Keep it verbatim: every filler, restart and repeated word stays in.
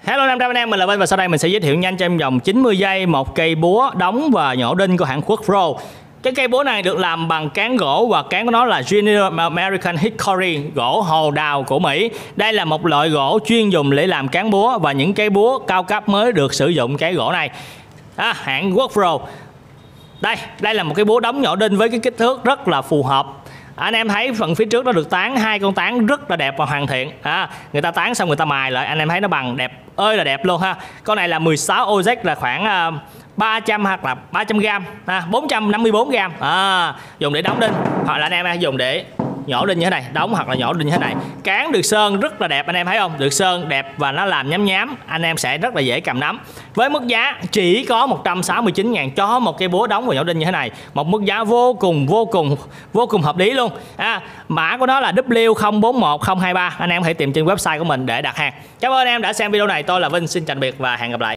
Hello năm trăm anh em, mình là Vinh và sau đây mình sẽ giới thiệu nhanh trong vòng chín mươi giây một cây búa đóng và nhổ đinh của hãng Work Pro. Cái cây búa này được làm bằng cán gỗ và cán của nó là General American Hickory, gỗ hồ đào của Mỹ. Đây là một loại gỗ chuyên dùng để làm cán búa và những cây búa cao cấp mới được sử dụng cái gỗ này. À, hãng Work Pro. Đây, đây là một cái búa đóng nhổ đinh với cái kích thước rất là phù hợp. Anh em thấy phần phía trước nó được tán hai con tán rất là đẹp và hoàn thiện. À, người ta tán xong người ta mài lại, anh em thấy nó bằng đẹp ơi là đẹp luôn ha. Con này là mười sáu O Z là khoảng uh, ba trăm hoặc là ba trăm gram, à, bốn trăm năm mươi tư gram. À, dùng để đóng đinh hoặc là anh em dùng để nhổ đinh như thế này, đóng hoặc là nhổ đinh như thế này. Cán được sơn rất là đẹp, anh em thấy không? Được sơn đẹp và nó làm nhám nhám, anh em sẽ rất là dễ cầm nắm. Với mức giá chỉ có một trăm sáu mươi chín ngàn cho một cây búa đóng và nhổ đinh như thế này. Một mức giá vô cùng vô cùng vô cùng hợp lý luôn. À, mã của nó là W không bốn một không hai ba. Anh em hãy tìm trên website của mình để đặt hàng. Cảm ơn anh em đã xem video này. Tôi là Vinh, xin chào tạm biệt và hẹn gặp lại.